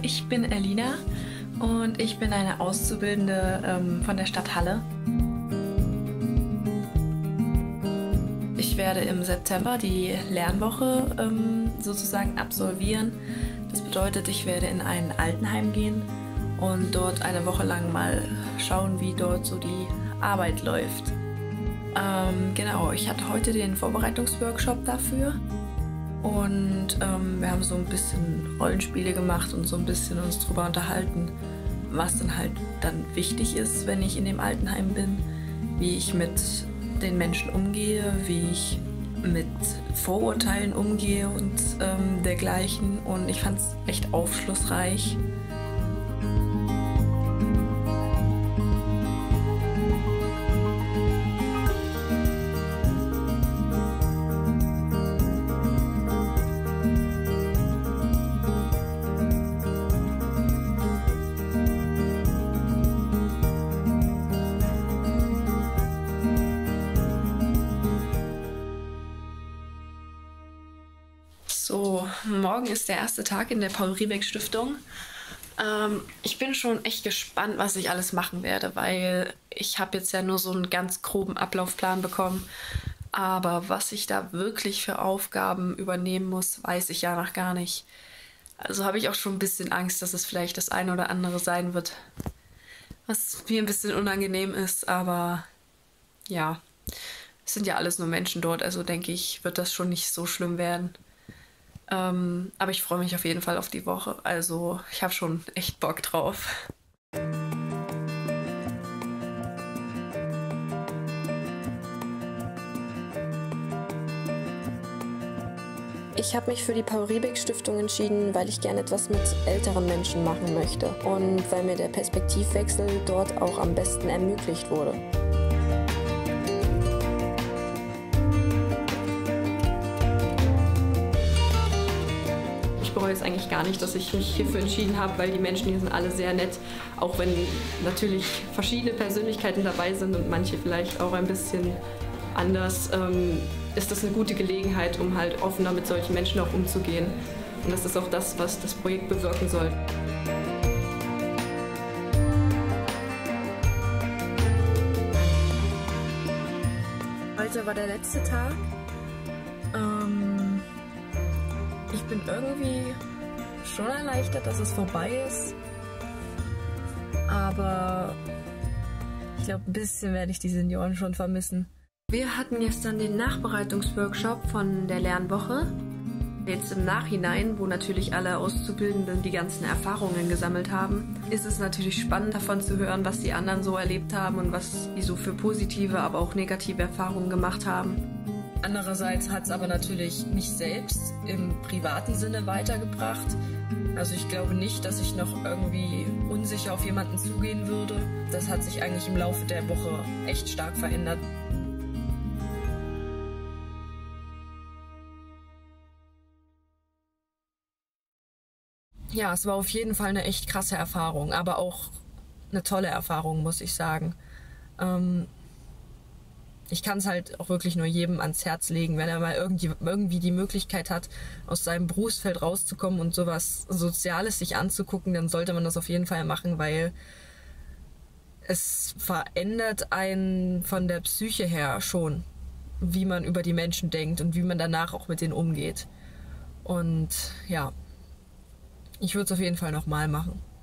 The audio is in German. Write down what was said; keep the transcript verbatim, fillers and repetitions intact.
ich bin Elina und ich bin eine Auszubildende ähm, von der Stadt Halle. Ich werde im September die Lernwoche ähm, sozusagen absolvieren. Das bedeutet, ich werde in ein Altenheim gehen und dort eine Woche lang mal schauen, wie dort so die Arbeit läuft. Ähm, genau, ich hatte heute den Vorbereitungsworkshop dafür und ähm, wir haben so ein bisschen Rollenspiele gemacht und so ein bisschen uns drüber unterhalten, was dann halt dann wichtig ist, wenn ich in dem Altenheim bin, wie ich mit den Menschen umgehe, wie ich mit Vorurteilen umgehe und ähm, dergleichen. Und ich fand es echt aufschlussreich. So, morgen ist der erste Tag in der Paul-Riebeck-Stiftung. Ähm, ich bin schon echt gespannt, was ich alles machen werde, weil ich habe jetzt ja nur so einen ganz groben Ablaufplan bekommen. Aber was ich da wirklich für Aufgaben übernehmen muss, weiß ich ja noch gar nicht. Also habe ich auch schon ein bisschen Angst, dass es vielleicht das eine oder andere sein wird, was mir ein bisschen unangenehm ist. Aber ja, es sind ja alles nur Menschen dort, also denke ich, wird das schon nicht so schlimm werden. Ähm, aber ich freue mich auf jeden Fall auf die Woche. Also ich habe schon echt Bock drauf. Ich habe mich für die Paul-Riebeck-Stiftung entschieden, weil ich gerne etwas mit älteren Menschen machen möchte und weil mir der Perspektivwechsel dort auch am besten ermöglicht wurde. Ich bereue es eigentlich gar nicht, dass ich mich hierfür entschieden habe, weil die Menschen hier sind alle sehr nett, auch wenn natürlich verschiedene Persönlichkeiten dabei sind und manche vielleicht auch ein bisschen anders, ähm, ist das eine gute Gelegenheit, um halt offener mit solchen Menschen auch umzugehen. Und das ist auch das, was das Projekt bewirken soll. Heute war der letzte Tag. Ähm Ich bin irgendwie schon erleichtert, dass es vorbei ist. Aber ich glaube, ein bisschen werde ich die Senioren schon vermissen. Wir hatten gestern den Nachbereitungsworkshop von der Lernwoche. Jetzt im Nachhinein, wo natürlich alle Auszubildenden die ganzen Erfahrungen gesammelt haben, ist es natürlich spannend davon zu hören, was die anderen so erlebt haben und was die so für positive, aber auch negative Erfahrungen gemacht haben. Andererseits hat es aber natürlich mich selbst im privaten Sinne weitergebracht. Also ich glaube nicht, dass ich noch irgendwie unsicher auf jemanden zugehen würde. Das hat sich eigentlich im Laufe der Woche echt stark verändert. Ja, es war auf jeden Fall eine echt krasse Erfahrung, aber auch eine tolle Erfahrung, muss ich sagen. Ähm, Ich kann es halt auch wirklich nur jedem ans Herz legen, wenn er mal irgendwie, irgendwie die Möglichkeit hat, aus seinem Berufsfeld rauszukommen und sowas Soziales sich anzugucken, dann sollte man das auf jeden Fall machen, weil es verändert einen von der Psyche her schon, wie man über die Menschen denkt und wie man danach auch mit denen umgeht. Und ja, ich würde es auf jeden Fall nochmal machen.